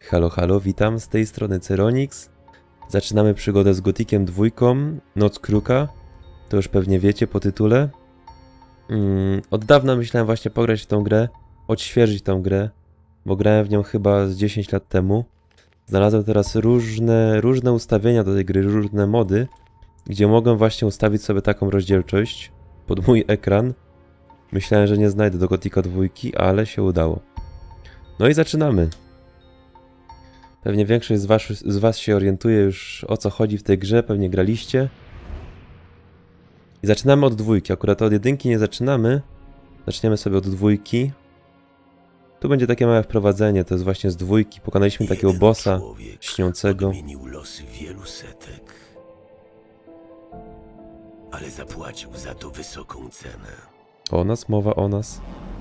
Halo, halo, witam, z tej strony Ceronix. Zaczynamy przygodę z Gothikiem 2, Noc Kruka. To już pewnie wiecie po tytule. Od dawna myślałem właśnie pograć w tą grę, odświeżyć tą grę, bo grałem w nią chyba z 10 lat temu. Znalazłem teraz różne ustawienia do tej gry, różne mody, gdzie mogę właśnie ustawić sobie taką rozdzielczość pod mój ekran. Myślałem, że nie znajdę do Gothika 2, ale się udało. No i zaczynamy. Pewnie większość z was się orientuje już, o co chodzi w tej grze, pewnie graliście. I zaczynamy od 2, akurat od 1 nie zaczynamy. Zaczniemy sobie od 2. Tu będzie takie małe wprowadzenie, to jest właśnie z 2. Pokonaliśmy takiego bossa śniącego. Odmienił losy wielu setek, ale zapłacił za to wysoką cenę. O nas, mowa o nas.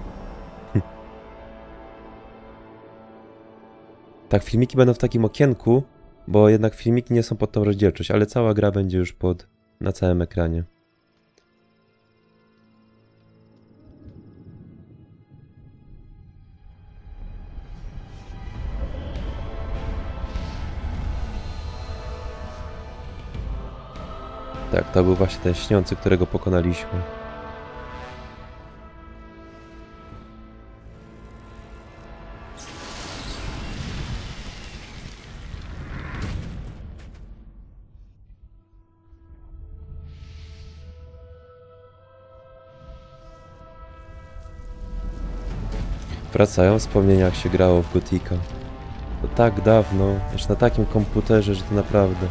Tak, filmiki będą w takim okienku, bo jednak filmiki nie są pod tą rozdzielczość, ale cała gra będzie już na całym ekranie. Tak, to był właśnie ten śniący, którego pokonaliśmy. Wracają wspomnienia, jak się grało w Gothika. To tak dawno, jeszcze na takim komputerze, że to naprawdę...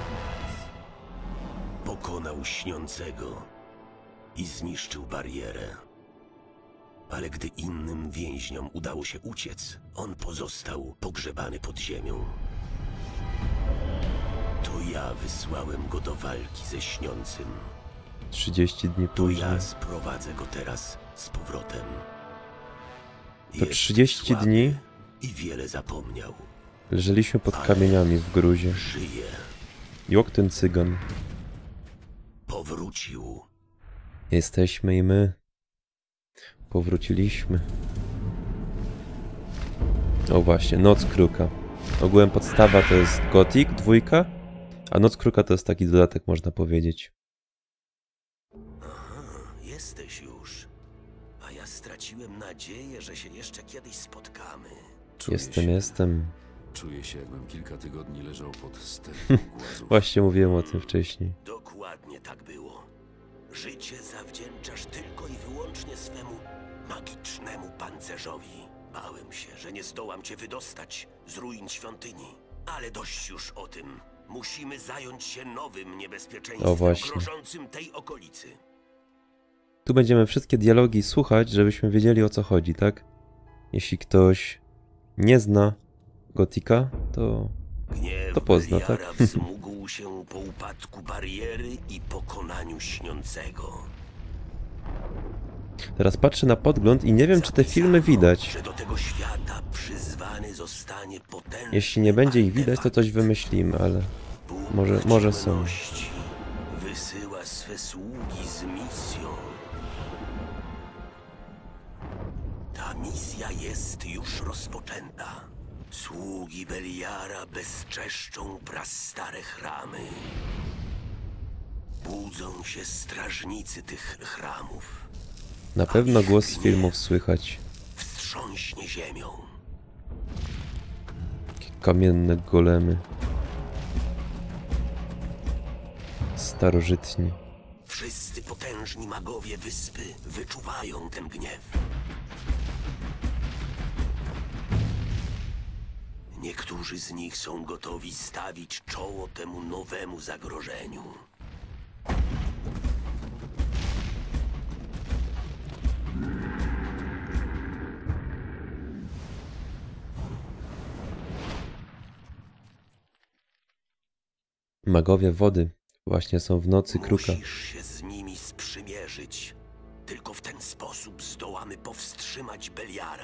Pokonał śniącego i zniszczył barierę. Ale gdy innym więźniom udało się uciec, on pozostał pogrzebany pod ziemią. To ja wysłałem go do walki ze śniącym. 30 dni To później. ja sprowadzę go teraz z powrotem. To 30 dni i wiele zapomniał. leżeliśmy pod kamieniami w gruzie. Żyje. Jok ten cygan. Powrócił. Jesteśmy i my. Powróciliśmy. O właśnie, Noc Kruka. Ogółem podstawa to jest Gothic 2, a Noc Kruka to jest taki dodatek, można powiedzieć. Aha, jesteś już. A ja straciłem nadzieję, że się jeszcze kiedyś spotkamy. Jestem. Czuję się, jakbym kilka tygodni leżał pod stertą głazów. Właśnie mówiłem o tym wcześniej. Dokładnie tak było. Życie zawdzięczasz tylko i wyłącznie swemu magicznemu pancerzowi. Bałem się, że nie zdołam cię wydostać z ruin świątyni. Ale dość już o tym. Musimy zająć się nowym niebezpieczeństwem grożącym tej okolicy. Tu będziemy wszystkie dialogi słuchać, żebyśmy wiedzieli, o co chodzi, tak? Jeśli ktoś nie zna Gothika, to pozna, tak? Wzmógł się po upadku bariery i pokonaniu śniącego. Teraz patrzę na podgląd i nie wiem, czy te filmy widać. Że do tego świata przyzwany zostanie potężny. Jeśli nie będzie ich widać, to coś wymyślimy, ale może są. Wysyła swe sługi z misją. Ta misja jest już rozpoczęta. Sługi Beliara bezczeszczą prastare chramy. Budzą się strażnicy tych chramów. Na pewno głos z filmów słychać. Wstrząśnie ziemią. Kamienne golemy. Starożytni. Wszyscy potężni magowie wyspy wyczuwają ten gniew. Niektórzy z nich są gotowi stawić czoło temu nowemu zagrożeniu. Magowie wody właśnie są w Nocy Kruka. Musisz się z nimi sprzymierzyć. Tylko w ten sposób zdołamy powstrzymać Beliara.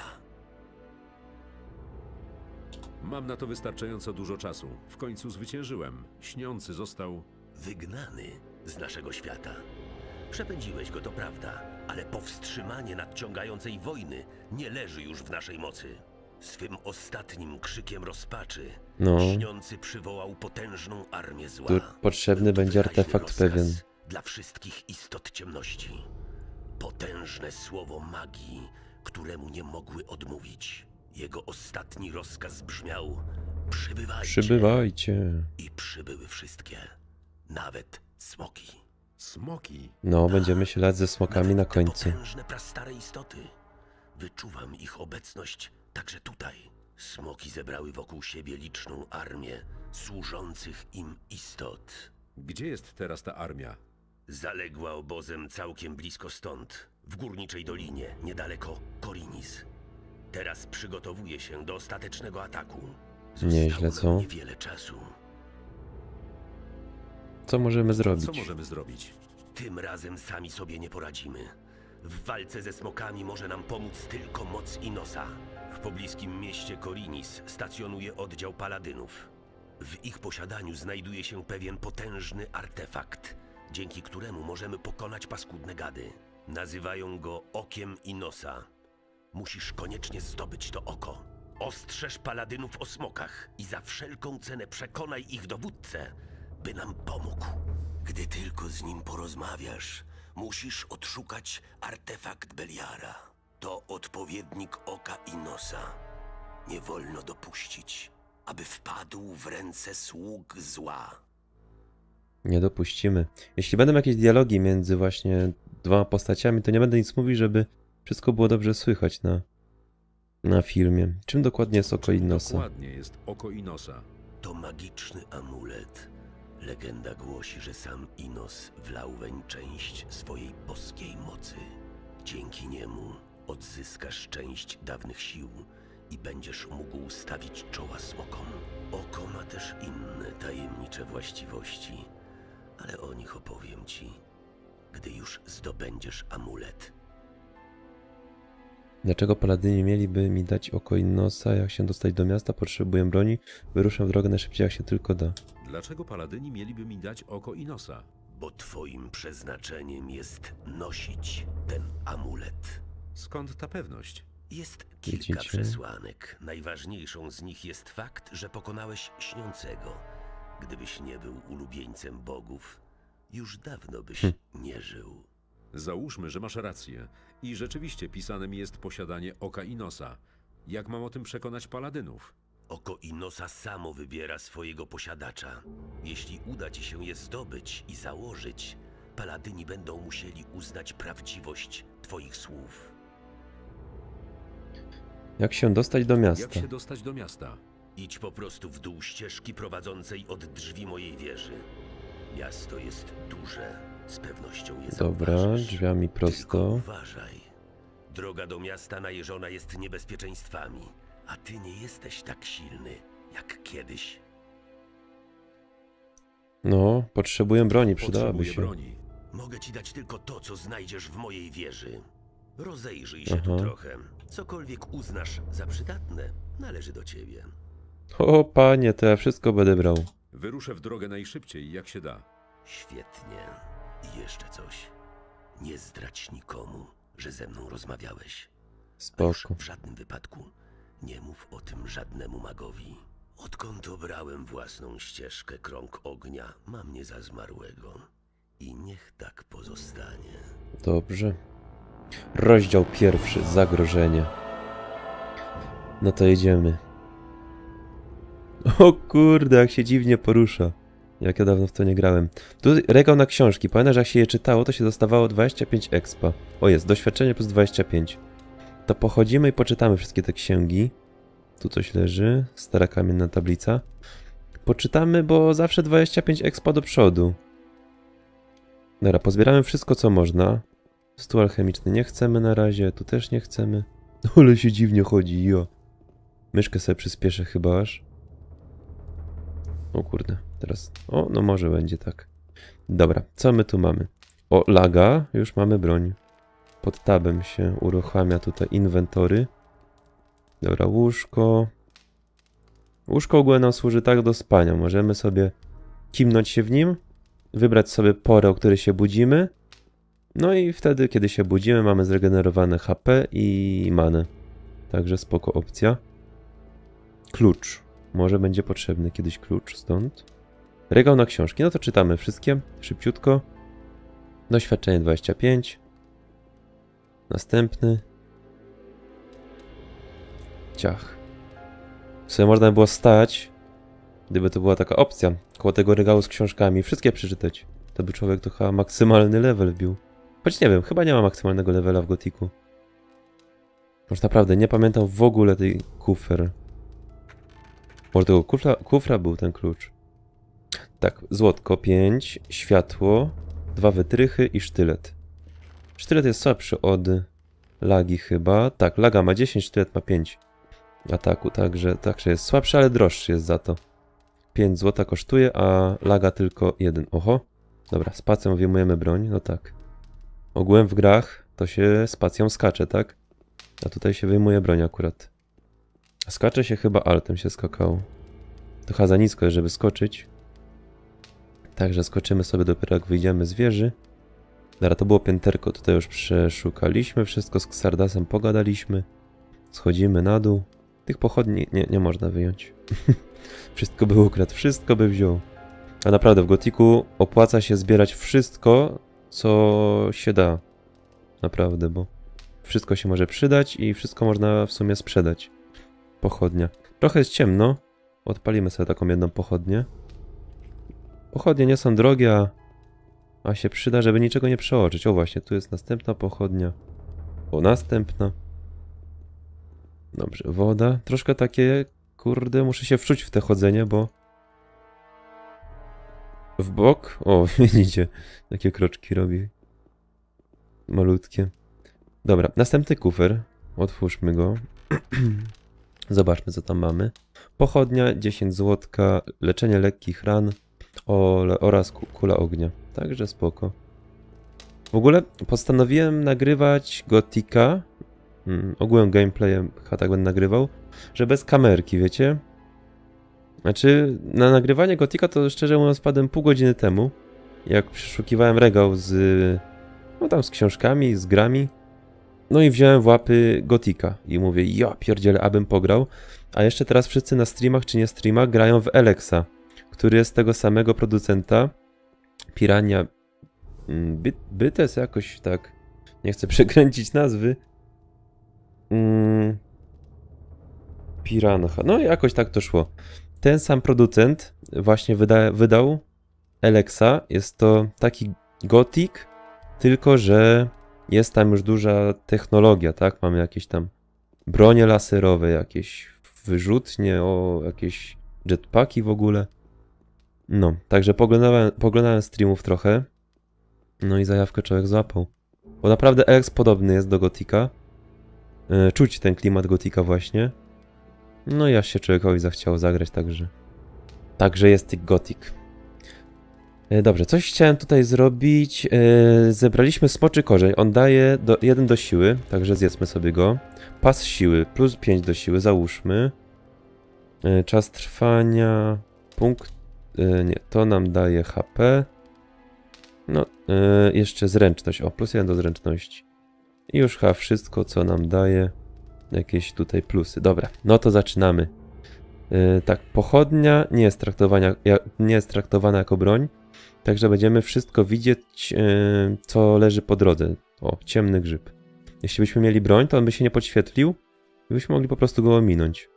Mam na to wystarczająco dużo czasu. W końcu zwyciężyłem. Śniący został... Wygnany z naszego świata. Przepędziłeś go, to prawda, ale powstrzymanie nadciągającej wojny nie leży już w naszej mocy. Swym ostatnim krzykiem rozpaczy No. Śniący przywołał potężną armię zła. Tu potrzebny Był to będzie wyraźny artefakt rozkaz pewien. dla wszystkich istot ciemności. Potężne słowo magii, któremu nie mogły odmówić. Jego ostatni rozkaz brzmiał: przybywajcie. Przybywajcie. I przybyły wszystkie. Nawet smoki. Smoki? No, będziemy się lać ze smokami Nawet na te końcu. potężne, prastare istoty. Wyczuwam ich obecność także tutaj. Smoki zebrały wokół siebie liczną armię służących im istot. Gdzie jest teraz ta armia? Zaległa obozem całkiem blisko stąd, w górniczej dolinie, niedaleko Korinis. Teraz przygotowuje się do ostatecznego ataku. Nieźle, Zostało nam co? niewiele czasu. Co możemy Co zrobić? możemy zrobić? Tym razem sami sobie nie poradzimy. W walce ze smokami może nam pomóc tylko moc Inosa. W pobliskim mieście Korinis stacjonuje oddział paladynów. W ich posiadaniu znajduje się pewien potężny artefakt, dzięki któremu możemy pokonać paskudne gady. Nazywają go Okiem Inosa. Musisz koniecznie zdobyć to oko. Ostrzeż paladynów o smokach i za wszelką cenę przekonaj ich dowódcę, by nam pomógł. Gdy tylko z nim porozmawiasz, musisz odszukać artefakt Beliara. To odpowiednik Oka Inosa. Nie wolno dopuścić, aby wpadł w ręce sług zła. Nie dopuścimy. Jeśli będą jakieś dialogi między właśnie dwoma postaciami, to nie będę nic mówił, żeby wszystko było dobrze słychać na filmie. Czym dokładnie jest Oko Czym Inosa? dokładnie jest oko Inosa? To magiczny amulet. Legenda głosi, że sam Inos wlał weń część swojej boskiej mocy. Dzięki niemu odzyskasz część dawnych sił i będziesz mógł stawić czoła smokom. Oko ma też inne tajemnicze właściwości, ale o nich opowiem ci, gdy już zdobędziesz amulet. Dlaczego paladyni mieliby mi dać Oko Inosa? Jak się dostać do miasta? Potrzebuję broni. Wyruszę w drogę najszybciej jak się tylko da. Dlaczego paladyni mieliby mi dać oko Inosa? Bo twoim przeznaczeniem jest nosić ten amulet. Skąd ta pewność? Jest kilka Widzicie? przesłanek. Najważniejszą z nich jest fakt, że pokonałeś Śniącego. Gdybyś nie był ulubieńcem bogów, już dawno byś nie żył. Załóżmy, że masz rację i rzeczywiście pisanym jest posiadanie oka Inosa. Jak mam o tym przekonać paladynów? Oko Inosa samo wybiera swojego posiadacza. Jeśli uda ci się je zdobyć i założyć, paladyni będą musieli uznać prawdziwość twoich słów. Jak się dostać do miasta? Jak się dostać do miasta? Idź po prostu w dół ścieżki prowadzącej od drzwi mojej wieży. Miasto jest duże, z pewnością je Dobra, zauważysz. drzwiami Tylko prosto. uważaj. Droga do miasta najeżona jest niebezpieczeństwami, a ty nie jesteś tak silny jak kiedyś. No, potrzebuję broni, przydałaby Potrzebuję się. broni. Mogę ci dać tylko to, co znajdziesz w mojej wieży. Rozejrzyj się Aha. tu trochę. Cokolwiek uznasz za przydatne, należy do ciebie. O panie, to ja wszystko będę brał. Wyruszę w drogę najszybciej, jak się da. Świetnie. I jeszcze coś. Nie zdradź nikomu, że ze mną rozmawiałeś. A już Spoko. w żadnym wypadku nie mów o tym żadnemu magowi. Odkąd obrałem własną ścieżkę krąg ognia, mam mnie za zmarłego. I niech tak pozostanie. Dobrze. Rozdział pierwszy. Zagrożenie. No to jedziemy. O kurde, jak się dziwnie porusza. Jak ja dawno w to nie grałem. Tu regał na książki. Pamiętasz, że jak się je czytało, to się dostawało 25 expa. O jest, doświadczenie plus 25. To pochodzimy i poczytamy wszystkie te księgi. Tu coś leży. Stara kamienna tablica. Poczytamy, bo zawsze 25 expa do przodu. Dobra, pozbieramy wszystko, co można. Stół alchemiczny nie chcemy na razie, tu też nie chcemy. Ale się dziwnie chodzi, jo. Myszkę sobie przyspieszę chyba aż. O kurde, teraz... O, no może będzie tak. Dobra, co my tu mamy? O, laga, już mamy broń. Pod tabem się uruchamia tutaj inwentory. Dobra, łóżko. Łóżko ogólnie nam służy tak do spania. Możemy sobie kimnąć się w nim, wybrać sobie porę, o której się budzimy. No i wtedy, kiedy się budzimy, mamy zregenerowane HP i manę. Także spoko opcja. klucz. Może będzie potrzebny kiedyś klucz stąd. Regał na książki. No to czytamy wszystkie. Szybciutko. Doświadczenie 25. Następny. Ciach. W sumie można by było stać, gdyby to była taka opcja, koło tego regału z książkami, wszystkie przeczytać. To by człowiek to chyba maksymalny level wbił. Choć nie wiem, chyba nie ma maksymalnego levela w Gothicu. Może naprawdę nie pamiętam w ogóle tej kufer. Może tego kufra był ten klucz. Tak, złotko 5, światło, 2 wytrychy i sztylet. Sztylet jest słabszy od lagi chyba. Tak, laga ma 10, sztylet ma 5 ataku, także jest słabszy, ale droższy jest za to. 5 złota kosztuje, a laga tylko 1. Oho. Dobra, spacją wyjmujemy broń, no tak. Ogółem w grach to się spacją skacze, tak? A tutaj się wyjmuje broń akurat. Skacze się chyba altem się skakało. To chyba za nisko jest, żeby skoczyć. Także skoczymy sobie dopiero jak wyjdziemy z wieży. Dobra, to było pięterko, tutaj już przeszukaliśmy wszystko, z Xardasem pogadaliśmy. Schodzimy na dół. Tych pochodni nie można wyjąć. Wszystko by ukradł, wszystko by wziął. A naprawdę w Gothicu opłaca się zbierać wszystko, co się da. Naprawdę, bo wszystko się może przydać i wszystko można w sumie sprzedać. Pochodnia. Trochę jest ciemno. Odpalimy sobie taką jedną pochodnię. Pochodnie nie są drogie, a się przyda, żeby niczego nie przeoczyć. O właśnie, tu jest następna pochodnia. O, następna. Dobrze, woda. Troszkę takie, kurde, muszę się wczuć w te chodzenie, bo... W bok? O, widzicie, takie kroczki robi. Malutkie. Dobra, następny kufer. Otwórzmy go. Zobaczmy, co tam mamy. Pochodnia, 10 złotka, leczenie lekkich ran oraz kula ognia. Także spoko. W ogóle postanowiłem nagrywać Gothica. Ogółem gameplayem chyba tak będę nagrywał, że bez kamerki, wiecie? Znaczy, na nagrywanie Gothica to szczerze mówiąc wpadłem pół godziny temu, jak przeszukiwałem regał z... no tam z książkami, z grami. No i wziąłem w łapy Gothica i mówię, ja pierdzielę, abym pograł. A jeszcze teraz wszyscy na streamach czy nie streamach grają w Alexa, który jest tego samego producenta. Pirania... Bytes jakoś tak... Nie chcę przekręcić nazwy. Piranha. No jakoś tak to szło. Ten sam producent właśnie wydał Alexa. Jest to taki Gothic, tylko że jest tam już duża technologia, tak? Mamy jakieś tam bronie laserowe, jakieś wyrzutnie, jakieś jetpacki w ogóle. No, także poglądałem streamów trochę. No i zajawkę człowiek złapał. Bo naprawdę Alex podobny jest do Gothica. Czuć ten klimat Gothica właśnie. No i aż się człowiekowi zachciało zagrać, także jest tych Gothic. Dobrze, coś chciałem tutaj zrobić. Zebraliśmy smoczy korzeń. On daje 1 do siły, także zjedzmy sobie go. Pas siły, plus 5 do siły, załóżmy. Czas trwania, punkt... nie, to nam daje HP. No, jeszcze zręczność. O, plus 1 do zręczności. I już chyba wszystko, co nam daje jakieś tutaj plusy. Dobra, no to zaczynamy. Tak, pochodnia nie jest traktowana jako broń, także będziemy wszystko widzieć, co leży po drodze. O, ciemny grzyb. Jeśli byśmy mieli broń, to on by się nie podświetlił i byśmy mogli po prostu go ominąć.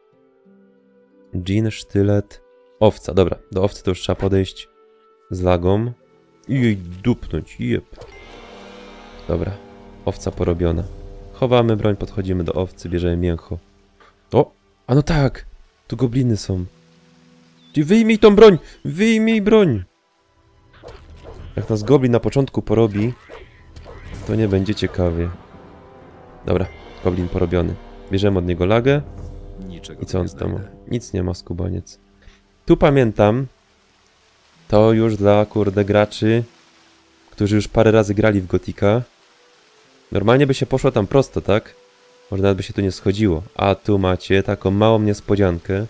Dżin, sztylet, owca. Dobra, do owcy to już trzeba podejść z lagą i jej dupnąć. Jep. Dobra, owca porobiona. Chowamy broń, podchodzimy do owcy, bierzemy mięcho. O, a no tak, tu gobliny są. Ty wyjmij tą broń, wyjmij broń. Jak nas goblin na początku porobi, to nie będzie ciekawie. Dobra, goblin porobiony. Bierzemy od niego lagę. Niczego I co on tam ma? znajdę. Nic nie ma, skubaniec. Tu pamiętam, to już dla kurde graczy, którzy już parę razy grali w Gothica. Normalnie by się poszło tam prosto, tak? Może nawet by się tu nie schodziło. A tu macie taką małą niespodziankę.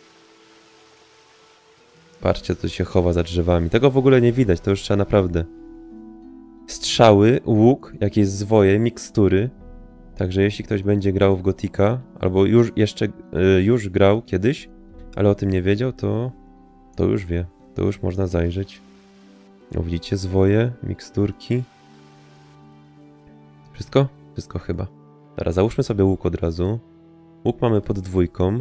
Patrzcie, co się chowa za drzewami. Tego w ogóle nie widać, to już trzeba naprawdę. Strzały, łuk, jakieś zwoje, mikstury. Także jeśli ktoś będzie grał w Gothica, albo już grał kiedyś, ale o tym nie wiedział, to już wie. To już można zajrzeć. No widzicie, zwoje, miksturki. Wszystko? Wszystko chyba. Teraz załóżmy sobie łuk od razu. Łuk mamy pod 2.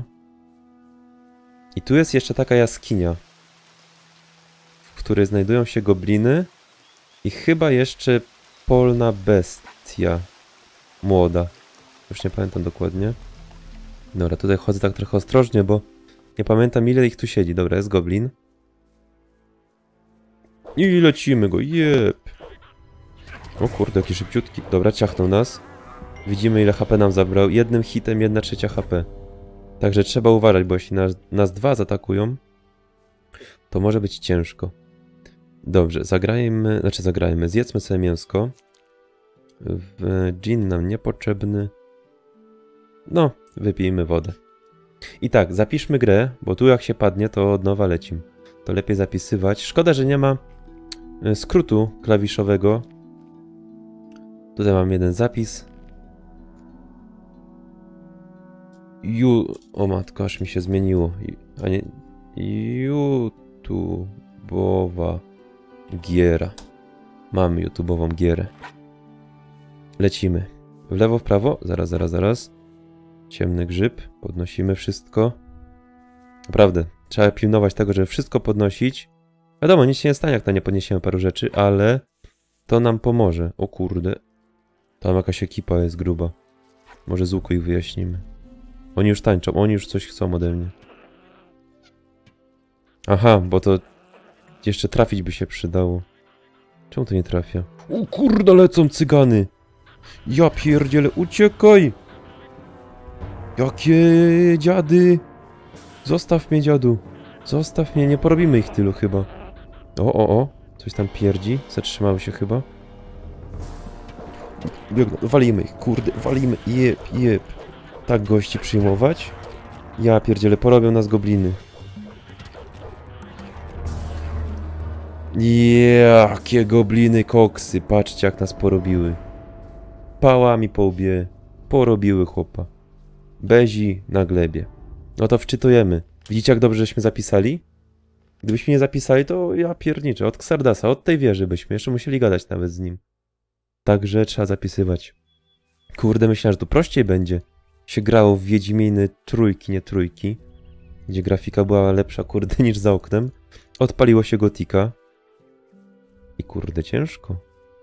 I tu jest jeszcze taka jaskinia, w której znajdują się gobliny i chyba jeszcze polna bestia młoda. Już nie pamiętam dokładnie. Dobra, tutaj chodzę tak trochę ostrożnie, bo nie pamiętam ile ich tu siedzi. Dobra, jest goblin. I lecimy go, jep. O kurde, jaki szybciutki. Dobra, ciachnął nas. Widzimy ile HP nam zabrał. Jednym hitem 1/3 HP. Także trzeba uważać, bo jeśli nas 2 zaatakują, to może być ciężko. Dobrze, zagrajmy. Zjedzmy sobie mięsko. Gin nam niepotrzebny. No, wypijmy wodę. I tak, zapiszmy grę, bo tu jak się padnie, to od nowa lecimy. To lepiej zapisywać. Szkoda, że nie ma skrótu klawiszowego. Tutaj mam jeden zapis. O matko, aż mi się zmieniło. A nie... YouTube'owa giera. Mamy YouTube'ową gierę. Lecimy. W lewo, w prawo. Zaraz. Ciemny grzyb. Podnosimy wszystko. Naprawdę, trzeba pilnować tego, żeby wszystko podnosić. Wiadomo, nic się nie stanie, jak nie podniesiemy paru rzeczy, ale to nam pomoże. O kurde. Tam jakaś ekipa jest gruba. Może z łuku ich wyjaśnimy. Oni już tańczą, oni już coś chcą ode mnie. Aha, bo to jeszcze trafić by się przydało. Czemu to nie trafia? O kurde, lecą cygany! Ja pierdzielę, uciekaj! Jakie dziady! Zostaw mnie, dziadu. Zostaw mnie, nie porobimy ich tylu chyba. O. Coś tam pierdzi. Zatrzymały się chyba. Biegną, walimy ich, kurde, walimy. Jep. Tak gości przyjmować. Ja pierdzielę, porobią nas gobliny. Jakie gobliny koksy. Patrzcie jak nas porobiły. Pałami po łbie. Porobiły chłopa. Bezi na glebie. No to wczytujemy. Widzicie jak dobrze żeśmy zapisali? Gdybyśmy nie zapisali, to ja pierniczę. Od Xardasa, od tej wieży byśmy jeszcze musieli gadać nawet z nim. Także trzeba zapisywać. Kurde, myślałem, że tu prościej będzie. Się grało w Wiedźminy trójki, nie trójki. Gdzie grafika była lepsza, kurde, niż za oknem. Odpaliło się Gotika. I kurde, ciężko.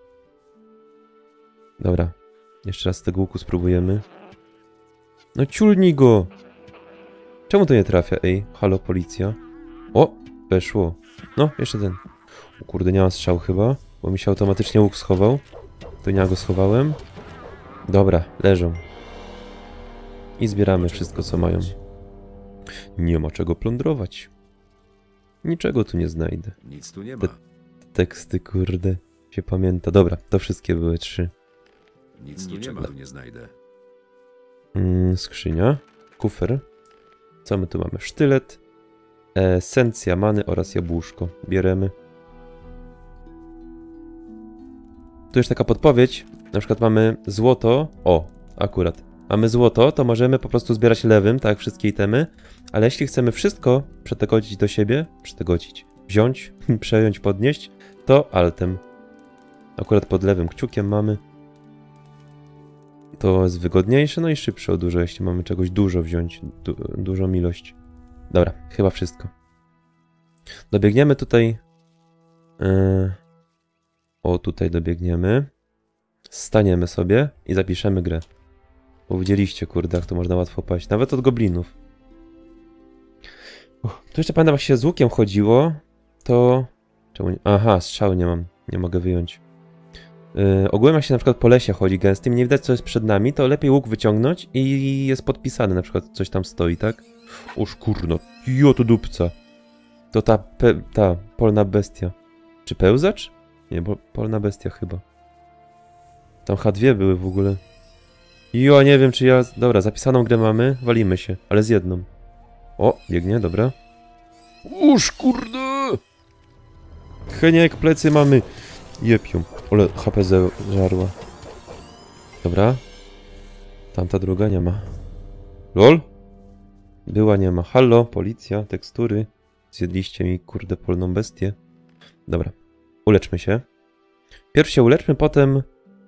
Dobra. Jeszcze raz z tego łuku spróbujemy. No ciulnij go! Czemu to nie trafia, ej? Halo, policja. O! Weszło. No, jeszcze ten. O kurde, nie mam strzał chyba, bo mi się automatycznie łuk schował. To ja go schowałem. Dobra, leżą. I zbieramy wszystko, co mają. Nie ma czego plądrować. Niczego tu nie znajdę. Nic tu nie ma. Te teksty, kurde, się pamięta. Dobra, to wszystkie były 3. Nic tu nie ma, tu nie znajdę. Skrzynia. Kufer. Co my tu mamy? Sztylet. Esencja many oraz jabłuszko. Bieremy. Tu jest taka podpowiedź. Na przykład mamy złoto. O, akurat. Mamy złoto, to możemy po prostu zbierać lewym, tak jak wszystkie itemy. Ale jeśli chcemy wszystko przetegocić do siebie, wziąć, przejąć, podnieść, to altem. Akurat pod lewym kciukiem mamy. To jest wygodniejsze, no i szybsze o dużo, jeśli mamy czegoś dużo wziąć, dużą ilość. Dobra, chyba wszystko. Dobiegniemy tutaj. O, tutaj dobiegniemy. Staniemy sobie i zapiszemy grę. Bo widzieliście, kurde, jak to można łatwo paść. Nawet od goblinów. Tu jeszcze pamiętam, jak się z łukiem chodziło, to... Czemu nie... Aha, strzały nie mam. Nie mogę wyjąć. Ogółem jak się na przykład po lesie chodzi gęstym, nie widać co jest przed nami, to lepiej łuk wyciągnąć i jest podpisane, na przykład coś tam stoi, tak? Oż kurno, jo to dupca. To ta polna bestia. Czy pełzacz? Nie, bo polna bestia chyba. Tam H2 były w ogóle. Jo, nie wiem czy ja... Dobra, zapisaną grę mamy, walimy się, ale z jedną. O, biegnie, dobra. Uż kurde! Heniek, plecy mamy. Jepią. Ole, HP żarła. Dobra. Tamta druga nie ma. LOL? Była, nie ma. Hallo, policja, tekstury. Zjedliście mi, kurde, polną bestię. Dobra, uleczmy się. Pierw się uleczmy, potem...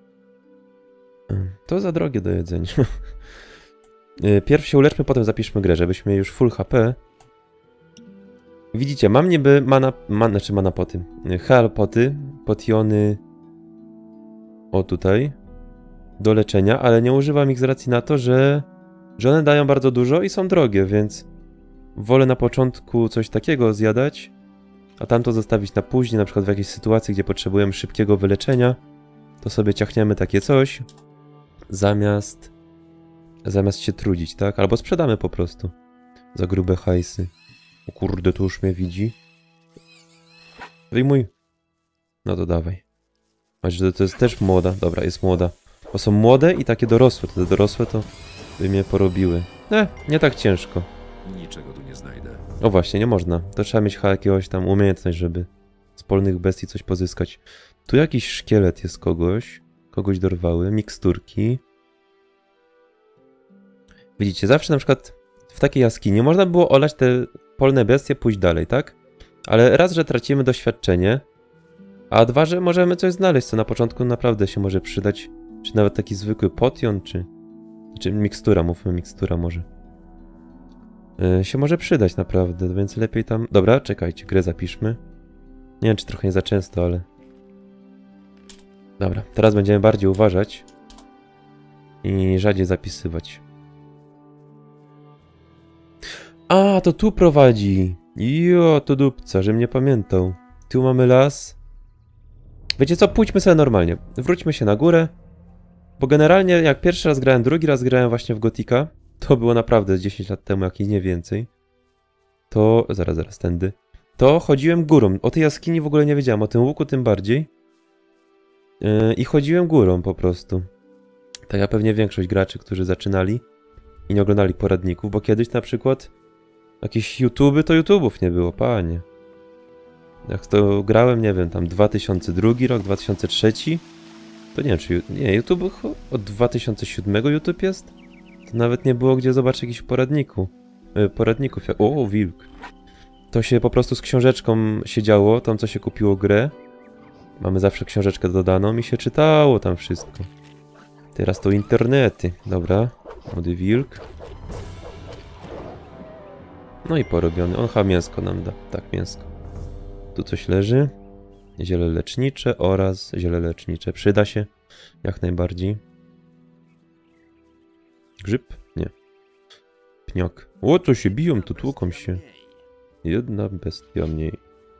To za drogie do jedzenia. Pierw się uleczmy, potem zapiszmy grę, żebyśmy mieli już full HP. Widzicie, mam niby mana poty. Heal poty, potiony... O, tutaj. Do leczenia, ale nie używam ich z racji na to, że one dają bardzo dużo i są drogie, więc wolę na początku coś takiego zjadać, a tamto zostawić na później, na przykład w jakiejś sytuacji, gdzie potrzebujemy szybkiego wyleczenia, to sobie ciachniemy takie coś, zamiast się trudzić, tak? Albo sprzedamy po prostu za grube hajsy. O kurde, tu już mnie widzi. Wyjmuj. No to dawaj. Chodź, że to jest też młoda. Dobra, jest młoda. Bo są młode i takie dorosłe. Te dorosłe to by mnie porobiły. Nie tak ciężko. Niczego tu nie znajdę. O właśnie, nie można. To trzeba mieć jakiegoś tam umiejętność, żeby z polnych bestii coś pozyskać. Tu jakiś szkielet jest kogoś. Kogoś dorwały. Miksturki. Widzicie, zawsze na przykład w takiej jaskini można było olać te polne bestie, pójść dalej, tak? Ale raz, że tracimy doświadczenie, a dwa, że możemy coś znaleźć, co na początku naprawdę się może przydać. Czy nawet taki zwykły potion, czy mikstura, mówmy mikstura może. Się może przydać naprawdę, więc lepiej tam... Dobra, czekajcie, grę zapiszmy. Nie wiem, czy trochę nie za często, ale... Dobra, teraz będziemy bardziej uważać i rzadziej zapisywać. A, to tu prowadzi! Jo, to dupca, żebym nie pamiętał. Tu mamy las. Wiecie co, pójdźmy sobie normalnie. Wróćmy się na górę. Bo generalnie jak pierwszy raz grałem, drugi raz grałem właśnie w Gotika, to było naprawdę z 10 lat temu, jak i nie więcej. To... Zaraz, tędy. To chodziłem górą. O tej jaskini w ogóle nie wiedziałem, o tym łuku tym bardziej. I chodziłem górą po prostu. Tak jak pewnie większość graczy, którzy zaczynali i nie oglądali poradników, bo kiedyś na przykład jakieś YouTube'ów nie było, panie. Jak to grałem, nie wiem, tam 2002 rok, 2003, to nie wiem, czy... Nie, YouTube od 2007 YouTube jest? To nawet nie było gdzie zobaczyć jakichś poradników. O, wilk. To się po prostu z książeczką siedziało, tam co się kupiło grę. Mamy zawsze książeczkę dodaną i się czytało tam wszystko. Teraz to internety. Dobra, młody wilk. No i porobiony. On chyba mięsko nam da. Tak, mięsko. Tu coś leży. Ziele lecznicze oraz ziele lecznicze. Przyda się. Jak najbardziej. Grzyb? Nie. Pniok. O, co się biją, tu tłuką się. Jedna bestia mniej.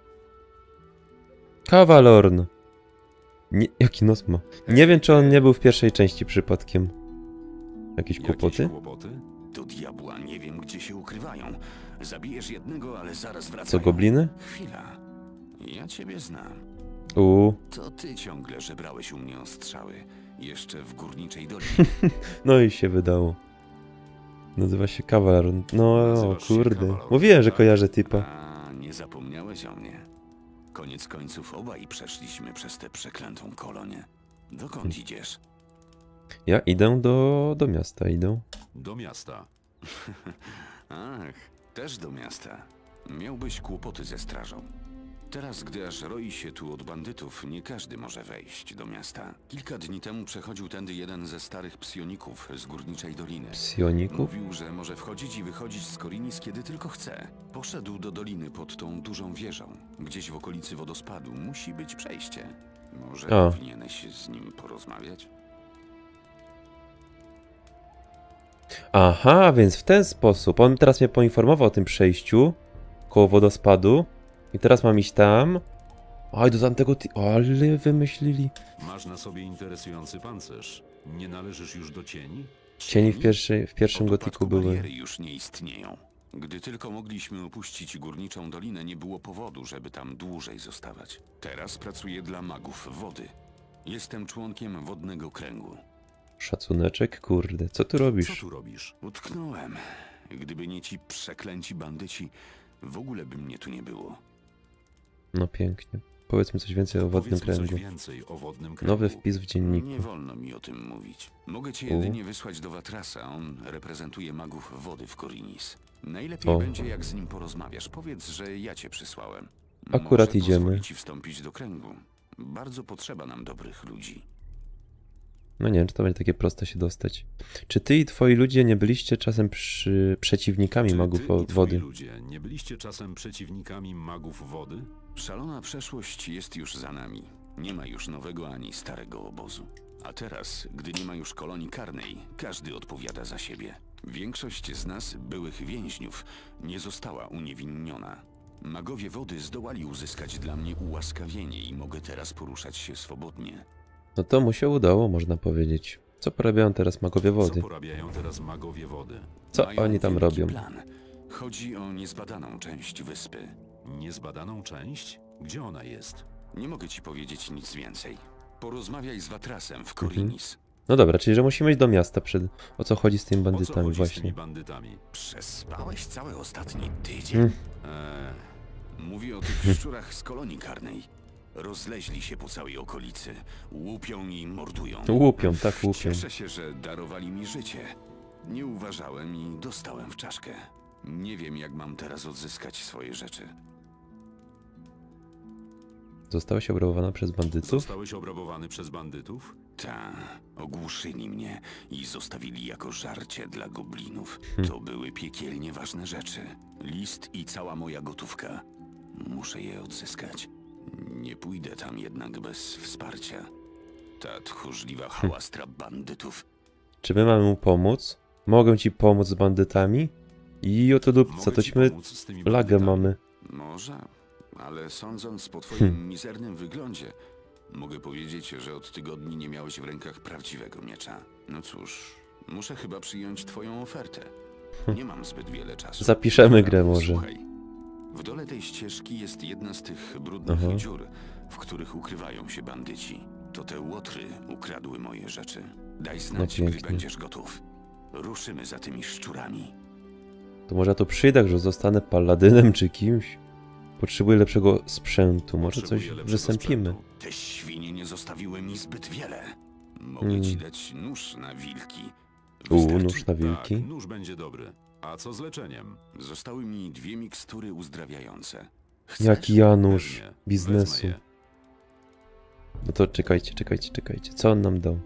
Kawalorn. Nie, jaki nos ma? Nie wiem, czy on nie był w pierwszej części przypadkiem. Jakieś kłopoty? Do diabła, nie wiem, gdzie się ukrywają. Zabijesz jednego, ale zaraz wracają. Co, gobliny? Chwila. Ja ciebie znam. To ty ciągle żebrałeś u mnie o strzały. Jeszcze w Górniczej Dolinie. No i się wydało. Nazywa się Kawalorn. No, kurde. Mówiłem, że kojarzę typa. A, nie zapomniałeś o mnie. Koniec końców obaj przeszliśmy przez tę przeklętą kolonię. Dokąd idziesz? Ja idę do miasta, idę. Do miasta. Ach, też do miasta. Miałbyś kłopoty ze strażą. Teraz, gdy aż roi się tu od bandytów, nie każdy może wejść do miasta. Kilka dni temu przechodził tędy jeden ze starych psioników z Górniczej Doliny. Psioników? Mówił, że może wchodzić i wychodzić z Korinis, kiedy tylko chce. Poszedł do doliny pod tą dużą wieżą. Gdzieś w okolicy wodospadu musi być przejście. Może powinieneś z nim porozmawiać? Aha, więc w ten sposób. On teraz mnie poinformował o tym przejściu koło wodospadu. I teraz mam iść tam. Oj, do tamtego... Ale wymyślili. Masz na sobie interesujący pancerz. Nie należysz już do cieni? Cieni w pierwszym Gotiku były. Bariery już nie istnieją. Gdy tylko mogliśmy opuścić Górniczą Dolinę, nie było powodu, żeby tam dłużej zostawać. Teraz pracuję dla magów wody. Jestem członkiem Wodnego Kręgu. Szacuneczek, kurde. Co tu robisz? Co tu robisz? Utknąłem. Gdyby nie ci przeklęci bandyci, w ogóle by mnie tu nie było. No pięknie. powiedzmy coś więcej o wodnym Powiedzmy coś kręgu. więcej o wodnym kręgu. Nowy wpis w dzienniku. Nie wolno mi o tym mówić. Mogę cię jedynie wysłać do Watrasa. On reprezentuje magów wody w Korinis. Najlepiej O. będzie, jak z nim porozmawiasz. Powiedz, że ja cię przysłałem. Akurat Może idziemy. pozwoli ci wstąpić do kręgu. Bardzo potrzeba nam dobrych ludzi. No nie wiem, czy to będzie takie proste się dostać. Czy ty i twoi ludzie nie byliście czasem przeciwnikami Czy magów ty i twoi wody? ludzie nie byliście czasem przeciwnikami magów wody? Szalona przeszłość jest już za nami. Nie ma już nowego ani starego obozu. A teraz, gdy nie ma już kolonii karnej, każdy odpowiada za siebie. Większość z nas, byłych więźniów, nie została uniewinniona. Magowie wody zdołali uzyskać dla mnie ułaskawienie i mogę teraz poruszać się swobodnie. No to mu się udało, można powiedzieć. Co porabiają teraz magowie Co wody? porabiają teraz magowie wody? Co Mają oni tam wielki robią? Plan. Chodzi o niezbadaną część wyspy. Niezbadaną część? Gdzie ona jest? Nie mogę ci powiedzieć nic więcej. Porozmawiaj z Watrasem w Korinis. No dobra, czyli że musimy iść do miasta przed... O co chodzi z tymi O co bandytami chodzi z tymi właśnie? bandytami? Przespałeś cały ostatni tydzień? Eee, Mówię o tych szczurach z kolonii karnej. Rozleźli się po całej okolicy. Łupią i mordują. Łupią, tak łupią. Cieszę się, że darowali mi życie. Nie uważałem i dostałem w czaszkę. Nie wiem, jak mam teraz odzyskać swoje rzeczy. Zostałeś obrabowana przez bandytów? zostałeś obrabowany przez bandytów? Ta, ogłuszyli mnie i zostawili jako żarcie dla goblinów. To były piekielnie ważne rzeczy. List i cała moja gotówka. Muszę je odzyskać. Nie pójdę tam jednak bez wsparcia. Ta tchórzliwa hałastra bandytów. Czy my mamy mu pomóc? Mogę ci pomóc z bandytami? I oto dupca, Mogę ci tośmy pomóc z tymi lagę bandytami? mamy. Może, ale sądząc po twoim mizernym wyglądzie, mogę powiedzieć, że od tygodni nie miałeś w rękach prawdziwego miecza. No cóż, muszę chyba przyjąć twoją ofertę. Nie mam zbyt wiele czasu. Zapiszemy grę może. Słuchaj, w dole tej ścieżki jest jedna z tych brudnych Aha. dziur, w których ukrywają się bandyci. To te łotry ukradły moje rzeczy. Daj znać, gdy pięknie. będziesz gotów. Ruszymy za tymi szczurami. To może ja tu przyjdę, że zostanę paladynem czy kimś? Potrzebuję lepszego sprzętu, może coś Potrzebuję lepszego wysępimy. sprzętu. Te świnie nie zostawiły mi zbyt wiele. Mogę ci dać nóż na wilki. Wystarczy. Nóż na wilki. Tak, nóż będzie dobry. A co z leczeniem? Zostały mi 2 mikstury uzdrawiające. Jaki Janusz Pewnie. biznesu. Wezmę je. No to czekajcie. Co on nam dał?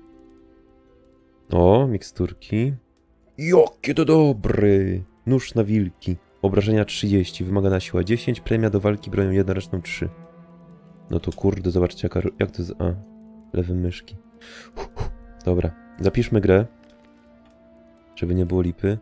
O, miksturki. Jakie to dobry! Nóż na wilki. Obrażenia 30, wymagana siła 10, premia do walki bronią jednoręczną 3. No to kurde, zobaczcie jak to jest... A, lewy myszki. Dobra, zapiszmy grę. Żeby nie było lipy.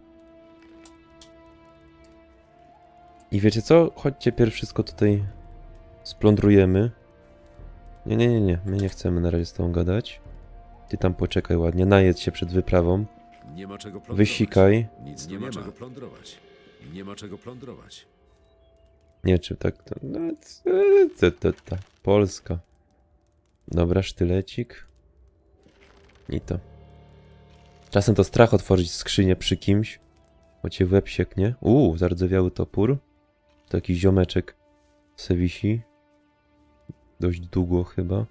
I wiecie co? Chodźcie pierw wszystko tutaj splądrujemy. Nie, my nie chcemy na razie z tą gadać. Ty tam poczekaj ładnie, najedz się przed wyprawą. Nie ma czego plądrować. Wysikaj. Nic nie ma czego plądrować. Nie ma czego plądrować. Nie, czy tak to... No, Polska. Dobra, sztylecik. I to. Czasem to strach otworzyć skrzynię przy kimś. Bo cię w łeb sieknie. Zardzewiały topór. To jakiś ziomeczek se wisi. Dość długo chyba.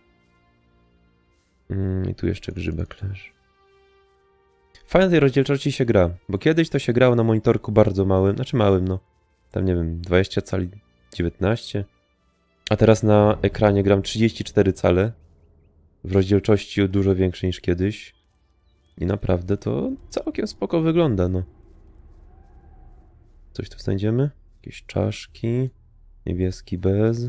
I tu jeszcze grzybek leży. Fajna tej rozdzielczości się gra, bo kiedyś to się grało na monitorku bardzo małym, znaczy małym, no. Tam nie wiem, 20 cali, 19. A teraz na ekranie gram 34 cale. W rozdzielczości dużo większej niż kiedyś. I naprawdę to całkiem spoko wygląda, no. Coś tu znajdziemy? Jakieś czaszki. Niebieski bez.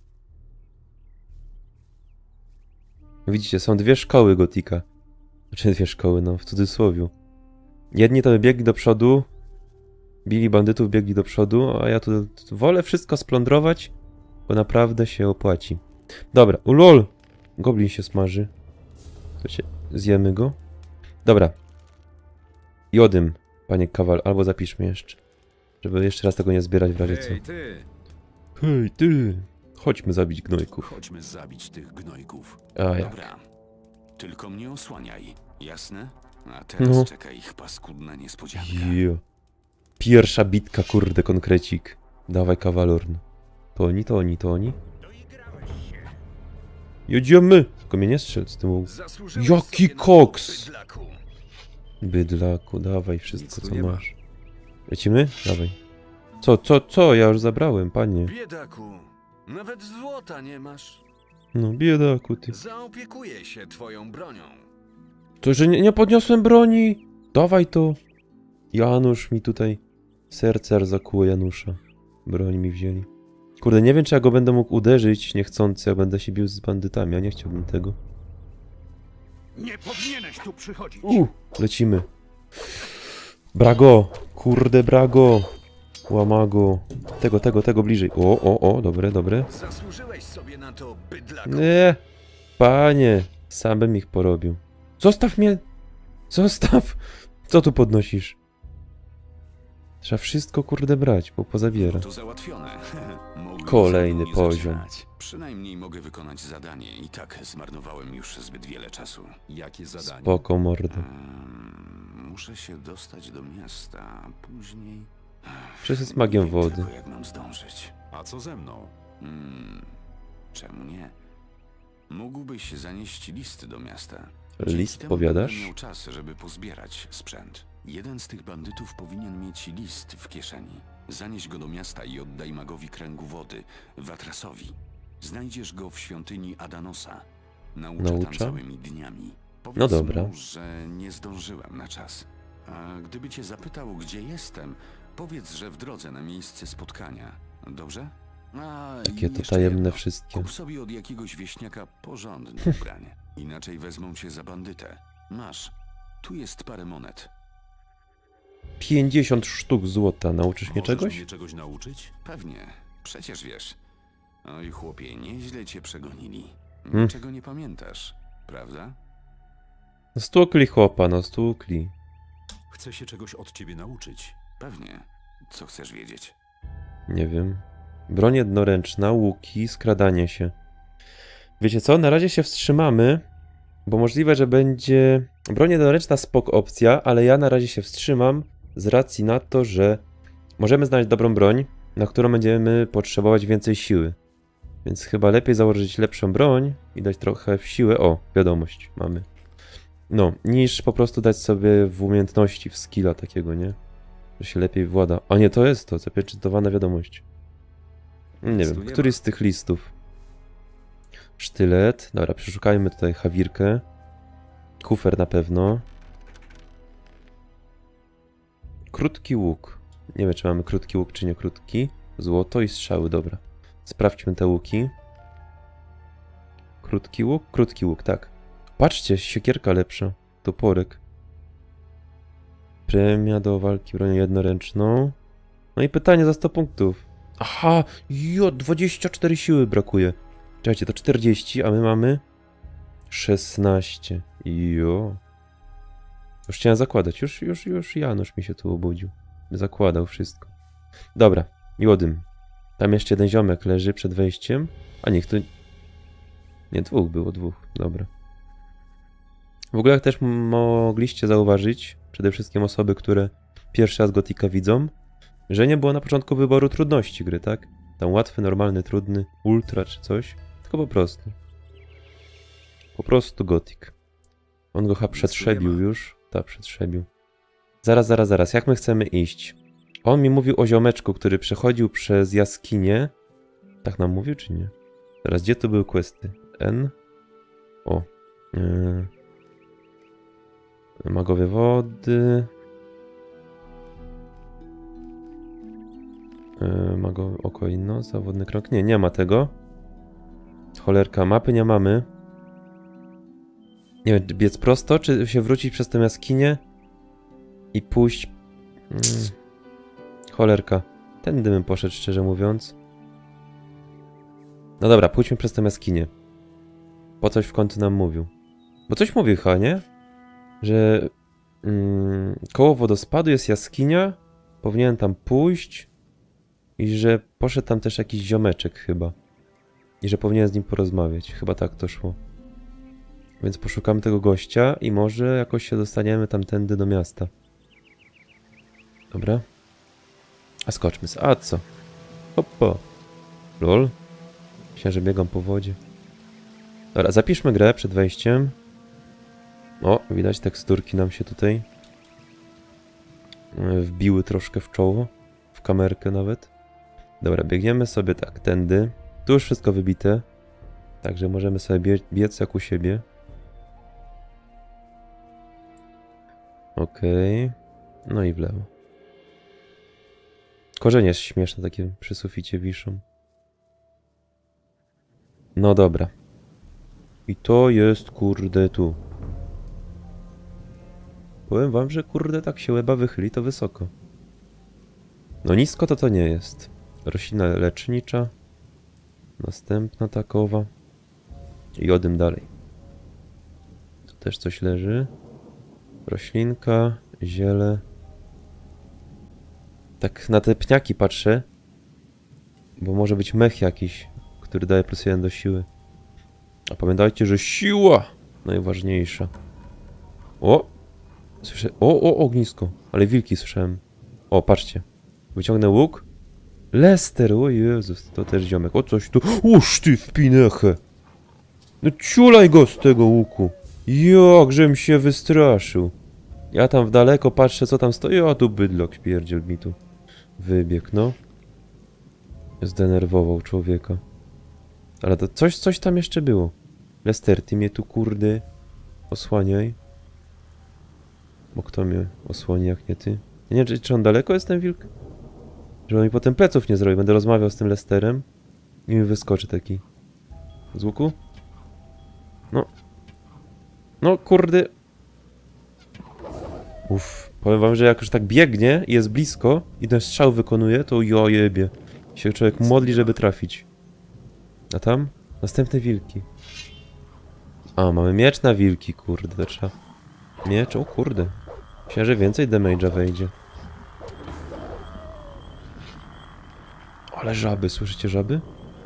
Widzicie, są 2 szkoły Gotika. Znaczy 2 szkoły, no, w cudzysłowiu. Jedni to biegli do przodu, bili bandytów, biegli do przodu, a ja tu wolę wszystko splądrować, bo naprawdę się opłaci. Dobra, ulol! Goblin się smaży. Zjemy go. Dobra. Jodym, panie kawal, albo zapiszmy jeszcze. Żeby jeszcze raz tego nie zbierać w razie co. Hej, ty! Hej, ty! Chodźmy zabić gnojków. Chodźmy zabić tych gnojków. A jak? Dobra. Tylko mnie osłaniaj, jasne? A teraz czeka ich paskudna niespodzianka. Jo. Pierwsza bitka, kurde, konkrecik. Dawaj, kawalorn. To oni? Doigrałeś Jedziemy! Tylko mnie nie strzel z tym łuku. Zasłużyłeś Jaki sobie na to, koks! bydlaku. Bydlaku, dawaj wszystko, Nic tu co nie ma. masz. Lecimy? Dawaj. Co? Ja już zabrałem, panie. Biedaku, nawet złota nie masz. No, biedaku, ty. Zaopiekuję się twoją bronią. To, że nie podniosłem broni! Dawaj to! Janusz mi tutaj... Serce zakuło Janusza. Broń mi wzięli. Kurde, nie wiem, czy ja go będę mógł uderzyć niechcący, jak będę się bił z bandytami, a nie chciałbym tego. Nie powinieneś tu przychodzić. Lecimy. Brago! Kurde, brago! Łamago. Tego bliżej. O, dobre. Zasłużyłeś sobie na to, bydlaku. Nie! Panie! Sam bym ich porobił. Zostaw mnie! Zostaw! Co tu podnosisz? Trzeba wszystko, kurde, brać, bo pozabiera. To załatwione. Mogłem Kolejny nie poziom. zaczynać. Przynajmniej mogę wykonać zadanie i tak zmarnowałem już zbyt wiele czasu. Jakie zadanie? Spoko, mordo. Muszę się dostać do miasta, a później... Przecież jest magiem Nie wiem wody. tylko, jak mam zdążyć. A co ze mną? Czemu nie? Mógłbyś zanieść listy do miasta. List, Dzięki temu powiadasz? będę miał czas, żeby pozbierać sprzęt. Jeden z tych bandytów powinien mieć list w kieszeni. Zanieś go do miasta i oddaj magowi kręgu wody, Watrasowi. Znajdziesz go w świątyni Adanosa. Naucza tam Naucza? całymi dniami. Powiedz No dobra. mu, że nie zdążyłem na czas. A gdyby cię zapytał, gdzie jestem, powiedz, że w drodze na miejsce spotkania. Dobrze? A, Takie i to jeszcze tajemne jedno. wszystkie. Kup sobie od jakiegoś wieśniaka porządne ubranie. Inaczej wezmą cię za bandytę. Masz. Tu jest parę monet. 50 sztuk złota. Nauczysz mnie Możesz czegoś? mnie czegoś nauczyć? Pewnie. Przecież wiesz. Oj, chłopie, nieźle cię przegonili. Hmm. Niczego nie pamiętasz, prawda? No stukli chłopa, no stukli. Chcę się czegoś od ciebie nauczyć. Pewnie. Co chcesz wiedzieć? Nie wiem. Broń jednoręczna, łuki, skradanie się. Wiecie co? Na razie się wstrzymamy, bo możliwe, że będzie... Broń jednoręczna spoko opcja, ale ja na razie się wstrzymam z racji na to, że możemy znaleźć dobrą broń, na którą będziemy potrzebować więcej siły. Więc chyba lepiej założyć lepszą broń i dać trochę w siłę. O, wiadomość mamy. No, niż po prostu dać sobie w umiejętności, w skilla takiego, nie? Że się lepiej włada. A nie, to jest to, zapieczętowana wiadomość. Nie Nic tu wiem, nie który ma. z tych listów? Sztylet. Dobra, przeszukajmy tutaj hawirkę. Kufer na pewno. Krótki łuk. Nie wiem, czy mamy krótki łuk, czy nie krótki. Złoto i strzały, dobra. Sprawdźmy te łuki. Krótki łuk? Krótki łuk, tak. Patrzcie, siekierka lepsza. Toporek. Premia do walki bronią jednoręczną. No i pytanie za 100 punktów. Aha, 24 siły brakuje. Czekajcie, to 40, a my mamy 16. Jo. Już chciałem zakładać. Już Janusz mi się tu obudził. Zakładał wszystko. Dobra, miłodym. Tam jeszcze jeden ziomek leży przed wejściem. A niech tu... Nie, było dwóch. Dobra. W ogóle jak też mogliście zauważyć, przede wszystkim osoby, które pierwszy raz Gotika widzą, że nie było na początku wyboru trudności gry, tak? Tam łatwy, normalny, trudny, ultra czy coś. Tylko po prostu. Po prostu Gotik. On go chyba przetrzebił już. Tak, przetrzebił. Zaraz. Jak my chcemy iść? On mi mówił o ziomeczku, który przechodził przez jaskinię. Tak nam mówił, czy nie? Teraz, gdzie tu były questy? N? O. Magowie wody. Magowie oko i nosa, wodny krąg. Nie ma tego. Cholerka, mapy nie mamy. Nie wiem, biec prosto, czy się wrócić przez tę jaskinię i pójść... Cholerka. Tędy bym poszedł, szczerze mówiąc. No dobra, pójdźmy przez tę jaskinię. Po coś w końcu nam mówił. Bo coś mówił chyba, nie? Że koło wodospadu jest jaskinia, powinien tam pójść i że poszedł tam też jakiś ziomeczek chyba. I że powinien z nim porozmawiać. Chyba tak to szło. Więc poszukamy tego gościa i może jakoś się dostaniemy tamtędy do miasta. Dobra. A skoczmy. A co? Hoppa. Lol. Myślałem, że biegam po wodzie. Dobra, zapiszmy grę przed wejściem. O, widać teksturki nam się tutaj wbiły troszkę w czoło. W kamerkę nawet. Dobra, biegniemy sobie tak, tędy. Tu już wszystko wybite. Także możemy sobie biec jak u siebie. Okej. No i w lewo. Korzenie jest śmieszne, takie przy suficie wiszą. No dobra. I to jest, kurde, tu. Powiem wam, że kurde, tak się łeba wychyli, to wysoko. No nisko to nie jest. Roślina lecznicza. Następna takowa. I odym dalej. Tu też coś leży. Roślinka, ziele. Tak na te pniaki patrzę. Bo może być mech jakiś, który daje plus 1 do siły. A pamiętajcie, że siła najważniejsza. O! Słyszę... O, ognisko. Ale wilki słyszałem. O, patrzcie. Wyciągnę łuk. Lester, o Jezus, to też ziomek. O, coś tu... Uż ty w pinechę! No ciulaj go z tego łuku. Jakżem się wystraszył. Ja tam w daleko patrzę, co tam stoi. O, tu bydlok śpierdziel mi tu. Wybiegł, no. Zdenerwował człowieka. Ale to coś tam jeszcze było. Lester, ty mnie tu kurde osłaniaj. Bo kto mnie osłoni jak nie ty? Nie wiem, czy on daleko jest ten wilk? Żeby on mi potem pleców nie zrobił. Będę rozmawiał z tym Lesterem i mi wyskoczy taki. Z łuku? No. No kurde. Uff. Powiem wam, że jak już tak biegnie i jest blisko i ten strzał wykonuje, to ja jebie. Się człowiek modli, żeby trafić. A tam? Następne wilki. A, mamy miecz na wilki, kurde, to trzeba... Miecz? O kurde. Myślałem, że więcej damage'a wejdzie. Ale żaby, słyszycie żaby?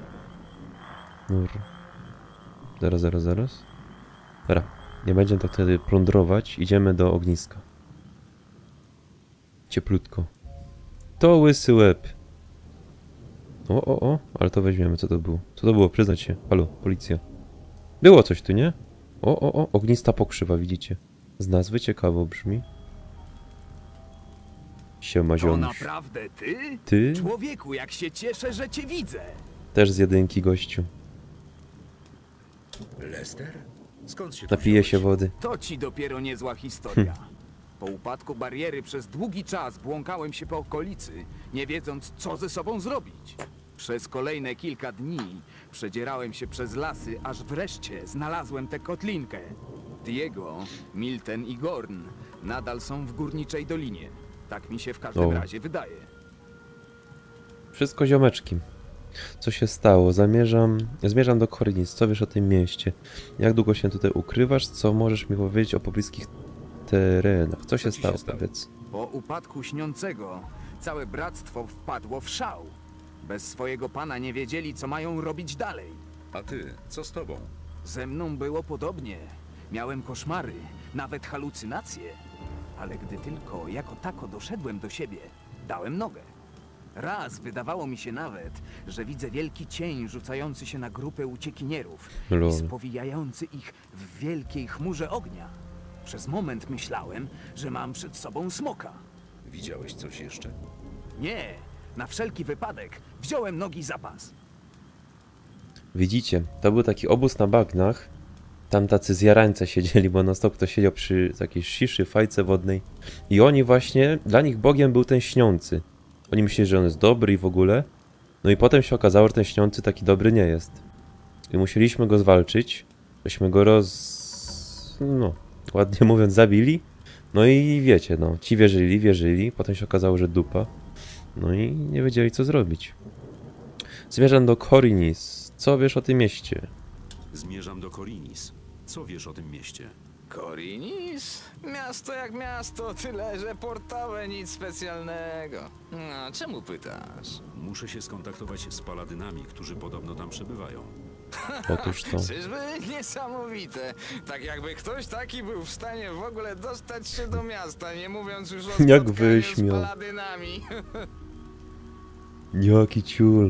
Zaraz. Dobra, nie będziemy tak wtedy plądrować. Idziemy do ogniska. Cieplutko. To łysy łeb. O, ale to weźmiemy, co to było? Co to było? Przyznać się. Halo, policja. Było coś tu, nie? O, ognista pokrzywa, widzicie? Z nazwy ciekawo brzmi. Siema, To ziomuś. naprawdę ty? Ty? Człowieku, jak się cieszę, że cię widzę. Też z jedynki, gościu. Lester? Skąd się tu Napije wziąłeś? się wody. To ci dopiero niezła historia. Po upadku bariery przez długi czas błąkałem się po okolicy, nie wiedząc, co ze sobą zrobić. Przez kolejne kilka dni przedzierałem się przez lasy, aż wreszcie znalazłem tę kotlinkę. Diego, Milten i Gorn nadal są w Górniczej Dolinie. Tak mi się w każdym razie wydaje. Wszystko ziomeczki. Co się stało? Zmierzam do Khorinis. Co wiesz o tym mieście? Jak długo się tutaj ukrywasz? Co możesz mi powiedzieć o pobliskich terenach? Co się stało? Powiedz. Po upadku Śniącego całe bractwo wpadło w szał. Bez swojego pana nie wiedzieli, co mają robić dalej. A ty, co z tobą? Ze mną było podobnie. Miałem koszmary, nawet halucynacje. Ale gdy tylko jako tako doszedłem do siebie, dałem nogę. Raz wydawało mi się nawet, że widzę wielki cień rzucający się na grupę uciekinierów i spowijający ich w wielkiej chmurze ognia. Przez moment myślałem, że mam przed sobą smoka. Widziałeś coś jeszcze? Nie, na wszelki wypadek wziąłem nogi za pas. Widzicie, to był taki obóz na bagnach. Tam tacy zjarańce siedzieli, bo na stop ktoś siedział przy jakiejś siszy, fajce wodnej. I oni właśnie, dla nich Bogiem był ten śniący. Oni myśleli, że on jest dobry i w ogóle. No i potem się okazało, że ten śniący taki dobry nie jest. I musieliśmy go zwalczyć. Żeśmy go no, ładnie mówiąc, zabili. No i wiecie, no, ci wierzyli. Potem się okazało, że dupa. No i nie wiedzieli, co zrobić. Zmierzam do Khorinis. Co wiesz o tym mieście? Zmierzam do Khorinis. Co wiesz o tym mieście? Khorinis? Miasto jak miasto, tyle że portowe, nic specjalnego. No, czemu pytasz? Muszę się skontaktować z paladynami, którzy podobno tam przebywają. Otóż to. Czyżby? Niesamowite. Tak jakby ktoś taki był w stanie w ogóle dostać się do miasta, nie mówiąc już o spotkaniu Jak z wyśmiał. paladynami. Jaki ciul.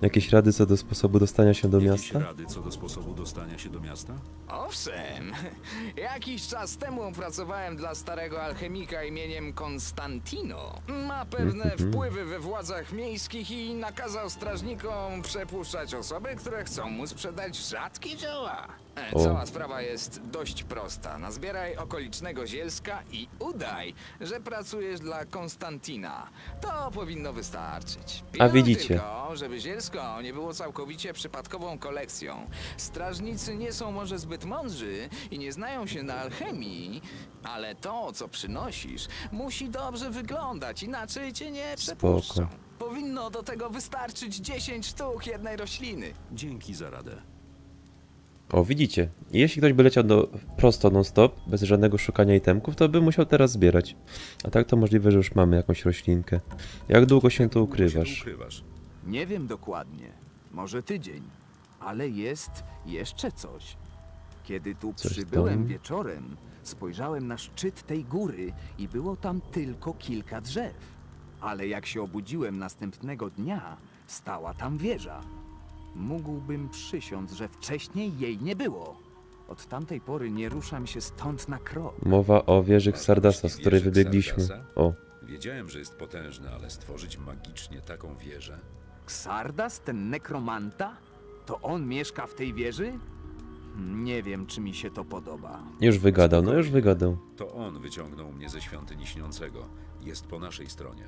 Jakieś rady co do sposobu dostania się do Jakieś miasta? rady co do sposobu dostania się do miasta? Owszem, jakiś czas temu pracowałem dla starego alchemika imieniem Konstantino. Ma pewne wpływy we władzach miejskich i nakazał strażnikom przepuszczać osoby, które chcą mu sprzedać rzadkie zioła. Cała sprawa jest dość prosta. Nazbieraj okolicznego zielska i udaj, że pracujesz dla Konstantina. To powinno wystarczyć. widzicie. Tylko, żeby zielsko nie było całkowicie przypadkową kolekcją. Strażnicy nie są może zbyt mądrzy i nie znają się na alchemii, ale to, co przynosisz, musi dobrze wyglądać, inaczej cię nie przepuszczą. Spoko. Powinno do tego wystarczyć 10 sztuk jednej rośliny. Dzięki za radę. O, widzicie. Jeśli ktoś by leciał prosto non-stop, bez żadnego szukania itemków, to by musiał teraz zbierać. A tak to możliwe, że już mamy jakąś roślinkę. Jak długo się tu ukrywasz? Nie wiem dokładnie. Może tydzień. Ale jest jeszcze coś. Kiedy tu Coś przybyłem tam? wieczorem, spojrzałem na szczyt tej góry i było tam tylko kilka drzew. Ale jak się obudziłem następnego dnia, stała tam wieża. Mógłbym przysiąc, że wcześniej jej nie było. Od tamtej pory nie ruszam się stąd na krok. Mowa o wieży Xardasa, z której Wieży wybiegliśmy. Xardasa? O, Wiedziałem, że jest potężny, ale stworzyć magicznie taką wieżę? Xardas, ten nekromanta? To on mieszka w tej wieży? Nie wiem, czy mi się to podoba. już wygadał, no już wygadał. To on wyciągnął mnie ze świątyni śniącego. Jest po naszej stronie.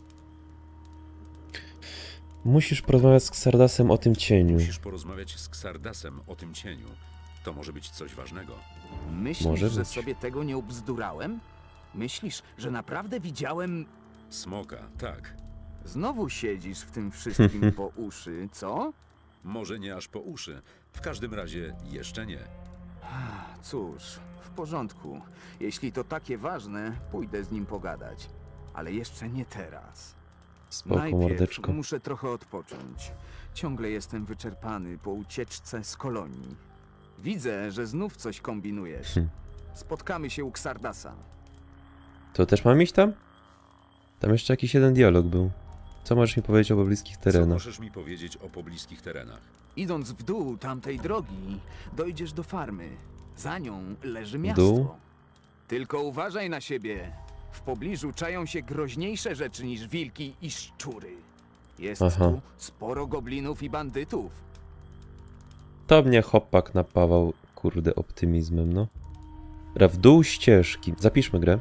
Musisz porozmawiać z Xardasem o tym cieniu. Musisz porozmawiać z Xardasem o tym cieniu. To może być coś ważnego. Myślisz, Może że być. sobie tego nie ubzdurałem? Myślisz, że naprawdę widziałem... Smoka, tak. Znowu siedzisz w tym wszystkim po uszy, co? Może nie aż po uszy. W każdym razie jeszcze nie. Cóż, w porządku. Jeśli to takie ważne, pójdę z nim pogadać. Ale jeszcze nie teraz. Spoko, Najpierw mordeczko. muszę trochę odpocząć. Ciągle jestem wyczerpany po ucieczce z kolonii. Widzę, że znów coś kombinujesz. Spotkamy się u Xardasa. To też mam iść tam? Tam jeszcze jakiś jeden dialog był. Co możesz mi powiedzieć o pobliskich Co terenach? możesz mi powiedzieć o pobliskich terenach? Idąc w dół tamtej drogi, dojdziesz do farmy. Za nią leży dół? miasto. Tylko uważaj na siebie. W pobliżu czają się groźniejsze rzeczy niż wilki i szczury. Jest Aha. tu sporo goblinów i bandytów. To mnie chłopak napawał, kurde, optymizmem, no. Gra w dół ścieżki. Zapiszmy grę.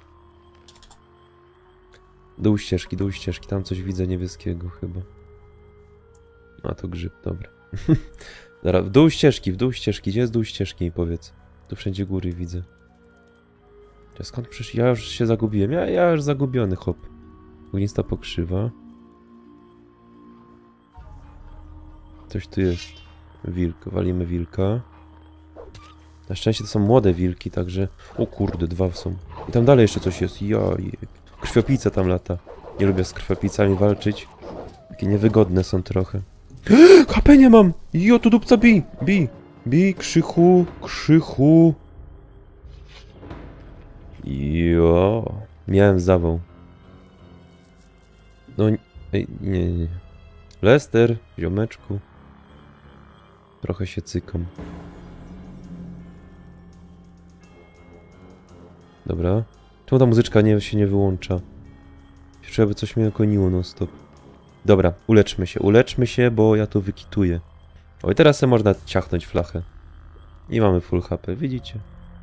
Dół ścieżki. Tam coś widzę niebieskiego chyba. A to grzyb, dobra. Dobra, w dół ścieżki. Gdzie jest dół ścieżki, mi powiedz. Tu wszędzie góry widzę. Ja skąd przyszli? Ja już się zagubiłem. Ja już zagubiony, hop. Ognista pokrzywa. Coś tu jest. Wilk. Walimy wilka. Na szczęście to są młode wilki, także... O kurde, dwa są. I tam dalej jeszcze coś jest. Jaj. Krwiopijca tam lata. Nie lubię z krwiopijcami walczyć. Takie niewygodne są trochę. HP nie mam! Jo, tu dupca Bi, krzychu. Jo. Miałem zawał. No, ej, nie. Lester, ziomeczku. Trochę się cykam. Dobra. Czemu ta muzyczka się nie wyłącza? Jeszcze by coś mnie goniło non stop. Dobra, uleczmy się, bo ja tu wykituję. O, i teraz można ciachnąć flachę. I mamy full HP, widzicie?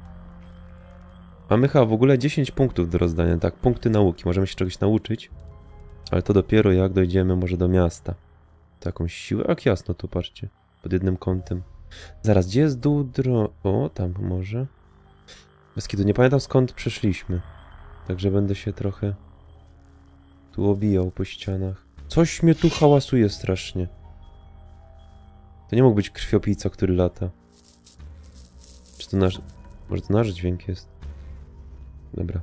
Mamy chyba w ogóle 10 punktów do rozdania, tak, punkty nauki. Możemy się czegoś nauczyć. Ale to dopiero jak dojdziemy może do miasta. Taką siłę, jak jasno tu, patrzcie. Pod jednym kątem. Zaraz, gdzie jest dół O, tam może. Bez kitu, nie pamiętam skąd przeszliśmy. Także będę się trochę tu obijał po ścianach. Coś mnie tu hałasuje strasznie. To nie mógł być krwiopijca, który lata. Czy to nasz... Może to nasz dźwięk jest? Dobra.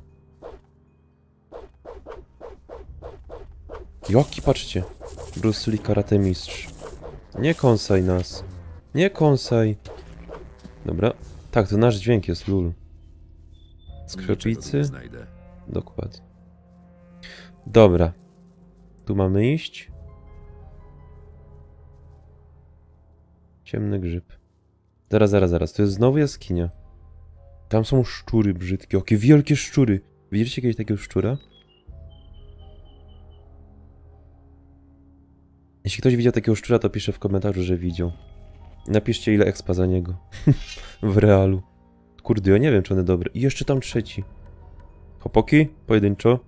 Jaki, patrzcie. Bruce Lee karate mistrz. Nie kąsaj nas. Nie kąsaj. Dobra. Tak, to nasz dźwięk jest, lul. Z krwiopicy? Niczego tu nie znajdę. Dokładnie. Dobra. Tu mamy iść. Ciemny grzyb. Zaraz. To jest znowu jaskinia. Tam są szczury brzydkie. Jakie wielkie szczury. Widzieliście kiedyś takiego szczura? Jeśli ktoś widział takiego szczura, to pisze w komentarzu, że widział. Napiszcie, ile expa za niego. W realu. Kurde, ja nie wiem, czy one dobre. I jeszcze tam trzeci. Hopoki? Pojedynczo.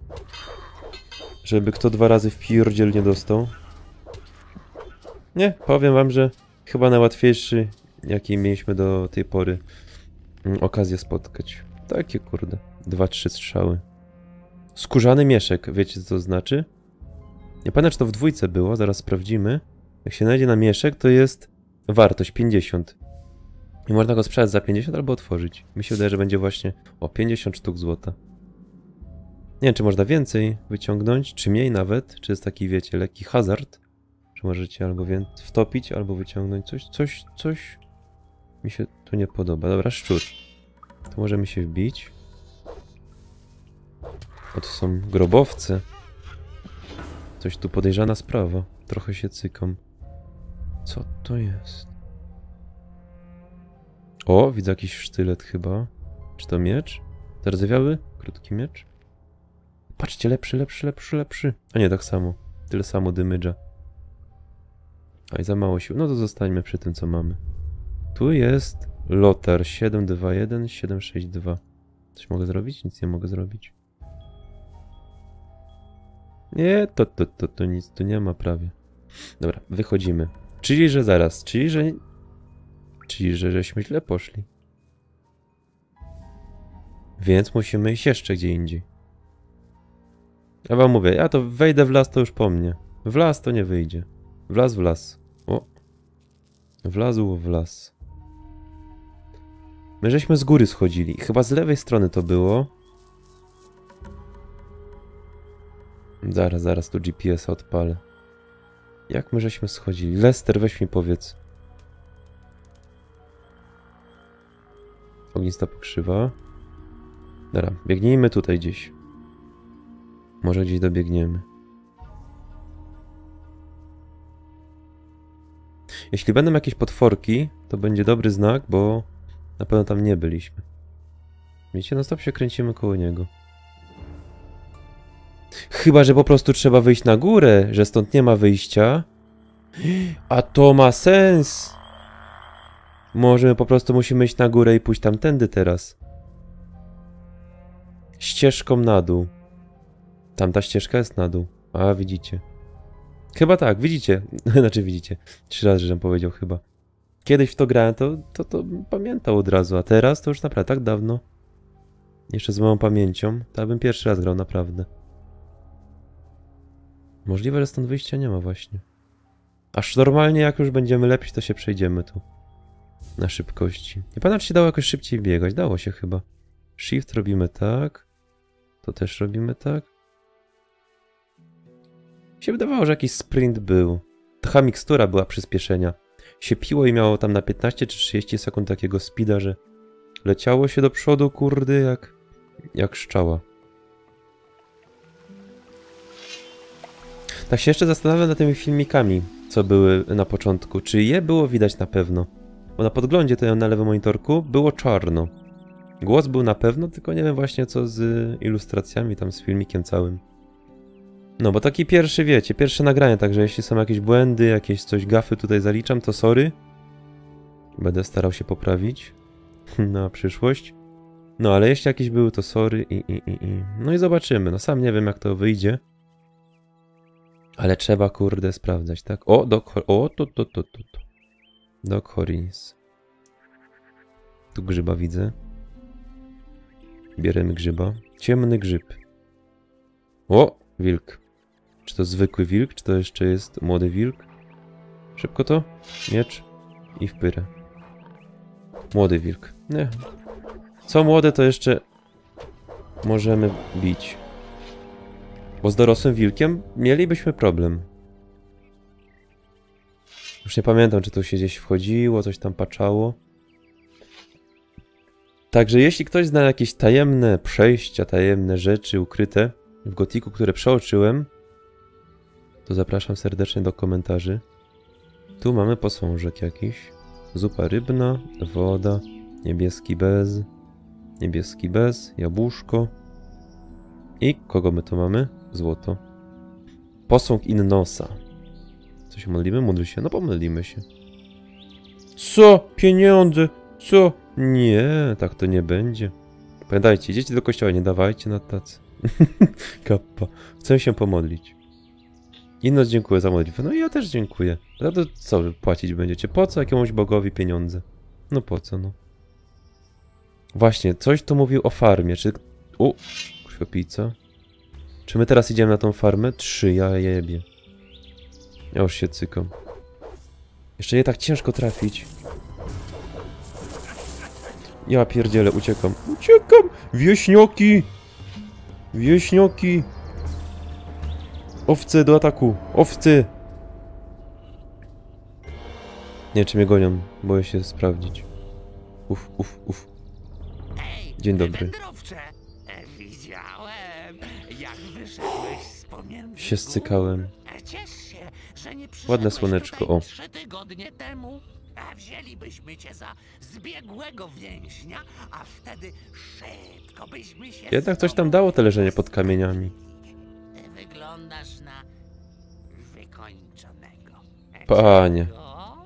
Żeby kto 2 razy w pierdziel nie dostał. Nie, powiem wam, że chyba najłatwiejszy, jaki mieliśmy do tej pory okazję spotkać. Takie kurde. 2-3 strzały. Skórzany mieszek. Wiecie, co to znaczy? Nie pamiętam, czy to w 2 było. Zaraz sprawdzimy. Jak się znajdzie na mieszek, to jest wartość 50. I można go sprzedać za 50 albo otworzyć. Mi się wydaje, że będzie właśnie o 50 sztuk złota. Nie wiem, czy można więcej wyciągnąć, czy mniej nawet. Czy jest taki, wiecie, lekki hazard. Że możecie albo wtopić, albo wyciągnąć coś. Mi się tu nie podoba. Dobra, szczur. Tu możemy się wbić. O, to są grobowce. Coś tu podejrzana sprawa. Trochę się cykam. Co to jest? O, widzę jakiś sztylet chyba. Czy to miecz? Zardzewiały? Krótki miecz? Patrzcie, lepszy. A nie, tak samo. Tyle samo dymydża. A i za mało sił. No to zostańmy przy tym, co mamy. Tu jest Lotar 721, 762. Coś mogę zrobić? Nic nie mogę zrobić. Nie, to nic tu nie ma prawie. Dobra, wychodzimy. Czyli, że zaraz. Czyli, że żeśmy źle poszli. Więc musimy iść jeszcze gdzie indziej. Ja wam mówię, ja to wejdę w las, to już po mnie. W las to nie wyjdzie. W las. O. Wlazł w las. My żeśmy z góry schodzili. Chyba z lewej strony to było. Zaraz tu GPS odpalę. Jak my żeśmy schodzili? Lester, weź mi powiedz. Ognista pokrzywa. Dobra, biegnijmy tutaj gdzieś. Może gdzieś dobiegniemy. Jeśli będą jakieś potworki, to będzie dobry znak, bo na pewno tam nie byliśmy. Wiecie, no stop się kręcimy koło niego. Chyba, że po prostu trzeba wyjść na górę, że stąd nie ma wyjścia. A to ma sens! Może my po prostu musimy iść na górę i pójść tamtędy teraz. Ścieżką na dół. Tamta ścieżka jest na dół. A, widzicie. Chyba tak, widzicie. Znaczy widzicie. 3 razy, żebym powiedział chyba. Kiedyś w to grałem, to pamiętał od razu, a teraz to już naprawdę tak dawno. Jeszcze z moją pamięcią. To bym pierwszy raz grał, naprawdę. Możliwe, że stąd wyjścia nie ma właśnie. Aż normalnie, jak już będziemy lepsi, to się przejdziemy tu. Na szybkości. Nie pamiętam, czy się dało jakoś szybciej biegać. Dało się chyba. Shift robimy tak. To też robimy tak. Się wydawało, że jakiś sprint był. Ta mikstura była przyspieszenia. Się piło i miało tam na 15 czy 30 sekund takiego speeda, że leciało się do przodu, kurde, jak szczała. Tak się jeszcze zastanawiam nad tymi filmikami, co były na początku. Czy je było widać na pewno? Bo na podglądzie to ja na lewym monitorku było czarno. Głos był na pewno, tylko nie wiem właśnie co z ilustracjami, tam z filmikiem całym. No bo taki pierwszy, wiecie, pierwsze nagranie, także jeśli są jakieś błędy, jakieś coś gafy tutaj zaliczam, to sorry. Będę starał się poprawić na przyszłość. No ale jeśli jakieś były, to sorry No i zobaczymy, no sam nie wiem jak to wyjdzie. Ale trzeba, kurde, sprawdzać, tak? O, Doc Horins. Tu grzyba widzę. Bierzemy grzyba. Ciemny grzyb. O, wilk. Czy to zwykły wilk, czy to jeszcze jest młody wilk? Szybko to. Miecz. I w pyrę. Młody wilk. Nie. Co młode, to jeszcze możemy bić. Bo z dorosłym wilkiem mielibyśmy problem. Już nie pamiętam, czy tu się gdzieś wchodziło, coś tam paczało. Także jeśli ktoś zna jakieś tajemne przejścia, tajemne rzeczy ukryte w Gotiku, które przeoczyłem, to zapraszam serdecznie do komentarzy. Tu mamy posążek jakiś. Zupa rybna, woda, niebieski bez, jabłuszko. I kogo my tu mamy? Złoto. Posąg Innosa. Co się modlimy? Módl się. No pomodlimy się. Co? Pieniądze? Co? Nie, tak to nie będzie. Pamiętajcie, dzieci do kościoła nie dawajcie na tacy. Kappa. Chcę się pomodlić. Innos dziękuję za modlitwę. No i ja też dziękuję. Za to co wy płacić będziecie? Po co jakiemuś bogowi pieniądze? No po co, no. Właśnie, coś tu mówił o farmie. Czy... Krwiopijca. Czy my teraz idziemy na tą farmę? 3, ja jebie. Ja już się cykam. Jeszcze nie tak ciężko trafić. Ja pierdzielę, uciekam. Uciekam! Wieśnioki! Wieśnioki! Owce do ataku! Owcy! Nie, czy mnie gonią? Boję się sprawdzić. Uf. Dzień dobry. Wędrowcze, widziałem, jak wyszedłeś z pomiędzy Się scykałem. Ciesz się, że nie Ładne przyszedłeś słoneczko, tutaj o. 3 tygodnie temu, a wzięlibyśmy cię za zbiegłego więźnia, a wtedy szybko byśmy się Jednak coś tam dało te leżenie pod kamieniami. Wyglądasz na wykończonego. Panie. O,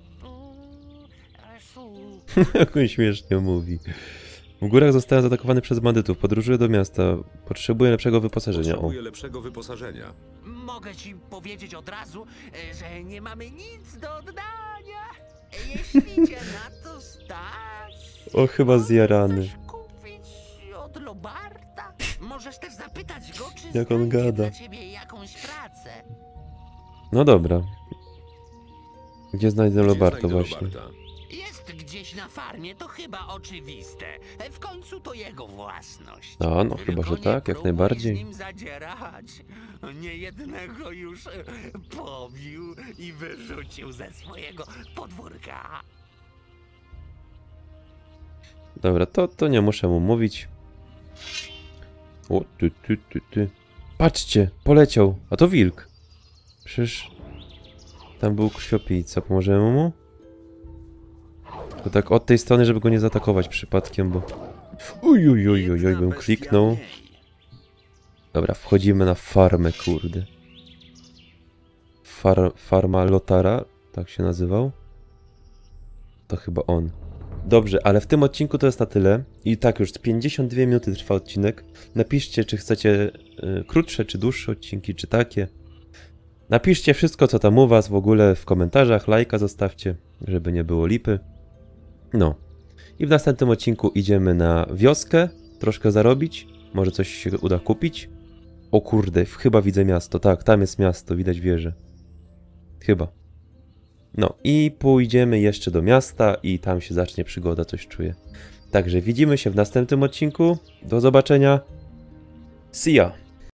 Jak on śmiesznie mówi. W górach zostałem zaatakowany przez bandytów. Podróżuję do miasta. Potrzebuję lepszego wyposażenia. O. Potrzebuję lepszego wyposażenia. Mogę ci powiedzieć od razu, że nie mamy nic do oddania. Jeśli cię na to stać... O, chyba zjarany. Chcesz kupić od Lobarta? Możesz też zapytać go, czy Jak on znajdzie gada. dla ciebie jakąś pracę. No dobra. Gdzie znajdę Gdzie Lobarta znajdę właśnie? Lobarta? Jest gdzieś na farmie, to chyba oczywiste. W końcu to jego własność. A, no chyba, że Tylko nie tak, jak próbuj najbardziej. z nim zadzierać. Niejednego już pobił i wyrzucił ze swojego podwórka. Dobra, to nie muszę mu mówić. O, ty. Patrzcie, poleciał. A to wilk. Przecież tam był krwiopijca. Pomożemy mu? To tak od tej strony, żeby go nie zaatakować przypadkiem, bo... Oj, bym kliknął. Dobra, wchodzimy na farmę, kurde. Farma Lotara, tak się nazywał. To chyba on. Dobrze, ale w tym odcinku to jest na tyle. I tak już 52 minuty trwa odcinek. Napiszcie, czy chcecie krótsze, czy dłuższe odcinki, czy takie. Napiszcie wszystko, co tam u was w ogóle w komentarzach. Lajka zostawcie, żeby nie było lipy. No. I w następnym odcinku idziemy na wioskę. Troszkę zarobić. Może coś się uda kupić. O kurde, chyba widzę miasto. Tak, tam jest miasto, widać wieżę. Chyba. No i pójdziemy jeszcze do miasta i tam się zacznie przygoda, coś czuję. Także widzimy się w następnym odcinku. Do zobaczenia. See ya!